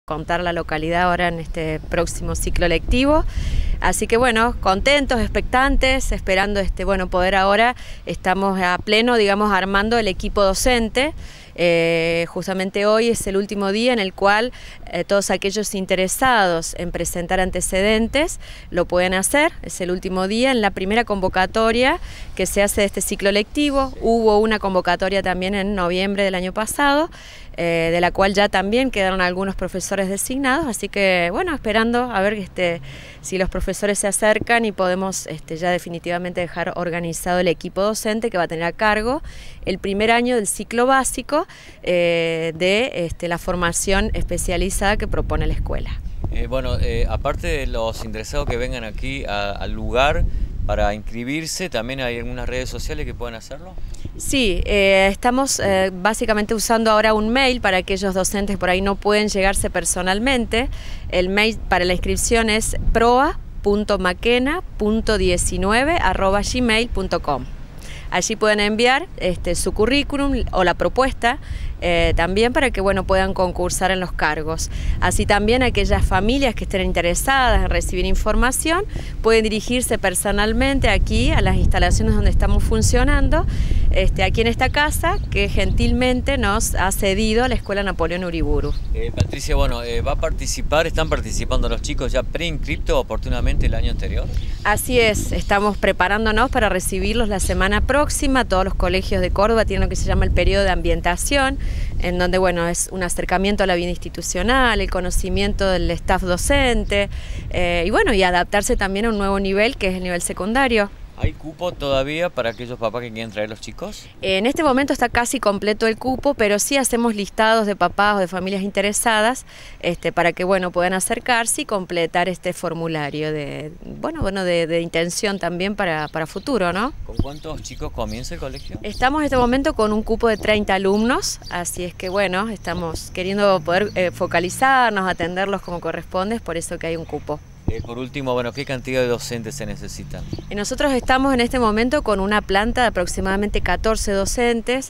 contar la localidad ahora en este próximo ciclo lectivo. Así que bueno, contentos, expectantes, esperando poder ahora, estamos a pleno, digamos, armando el equipo docente. Justamente hoy es el último día en el cual todos aquellos interesados en presentar antecedentes lo pueden hacer. Es el último día en la primera convocatoria que se hace de este ciclo lectivo. Hubo una convocatoria también en noviembre del año pasado, de la cual ya también quedaron algunos profesores designados, así que bueno, esperando a ver si los profesores se acercan y podemos ya definitivamente dejar organizado el equipo docente que va a tener a cargo el primer año del ciclo básico de la formación especializada que propone la escuela. Aparte de los interesados que vengan aquí al lugar para inscribirse, ¿también hay algunas redes sociales que puedan hacerlo? Sí, estamos básicamente usando ahora un mail para aquellos docentes por ahí no pueden llegarse personalmente. El mail para la inscripción es proa.maquena.19@gmail.com. Allí pueden enviar su currículum o la propuesta también para que puedan concursar en los cargos. Así también aquellas familias que estén interesadas en recibir información pueden dirigirse personalmente aquí a las instalaciones donde estamos funcionando, aquí en esta casa que gentilmente nos ha cedido la Escuela Napoleón Uriburu. Patricia, ¿están participando los chicos ya preinscriptos oportunamente el año anterior? Así es, estamos preparándonos para recibirlos la semana próxima. Todos los colegios de Córdoba tienen lo que se llama el periodo de ambientación, en donde es un acercamiento a la vida institucional, el conocimiento del staff docente y adaptarse también a un nuevo nivel que es el nivel secundario. ¿Hay cupo todavía para aquellos papás que quieren traer los chicos? En este momento está casi completo el cupo, pero sí hacemos listados de papás o de familias interesadas para que puedan acercarse y completar este formulario de intención también para futuro, ¿no? ¿Con cuántos chicos comienza el colegio? Estamos en este momento con un cupo de 30 alumnos, así es que estamos queriendo poder focalizarnos, atenderlos como corresponde, es por eso que hay un cupo. Por último, ¿qué cantidad de docentes se necesitan? Nosotros estamos en este momento con una planta de aproximadamente 14 docentes,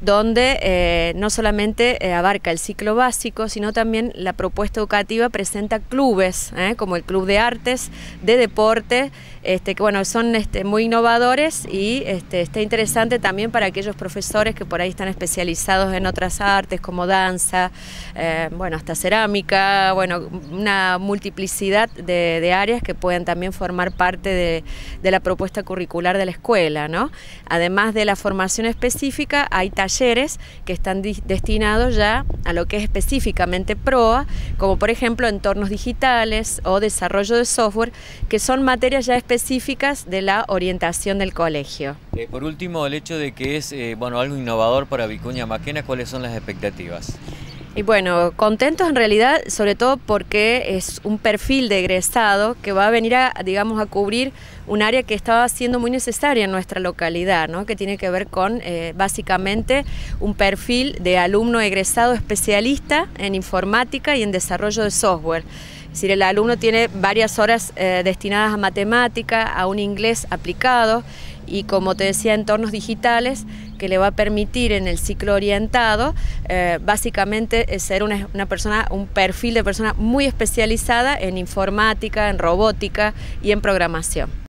donde no solamente abarca el ciclo básico, sino también la propuesta educativa presenta clubes, como el Club de Artes, de Deporte, que son muy innovadores y está interesante también para aquellos profesores que por ahí están especializados en otras artes como danza, hasta cerámica, una multiplicidad de áreas que pueden también formar parte de la propuesta curricular de la escuela, ¿no? Además de la formación específica, hay talleres que están destinados ya a lo que es específicamente PROA, como por ejemplo entornos digitales o desarrollo de software, que son materias ya específicas de la orientación del colegio. Por último, el hecho de que es algo innovador para Vicuña Maquena, ¿cuáles son las expectativas? Y contentos en realidad, sobre todo porque es un perfil de egresado que va a venir a cubrir un área que estaba siendo muy necesaria en nuestra localidad, ¿no? Que tiene que ver con básicamente un perfil de alumno egresado especialista en informática y en desarrollo de software. Es decir, el alumno tiene varias horas destinadas a matemática, a un inglés aplicado y, como te decía, entornos digitales que le va a permitir en el ciclo orientado básicamente ser un perfil de persona muy especializada en informática, en robótica y en programación.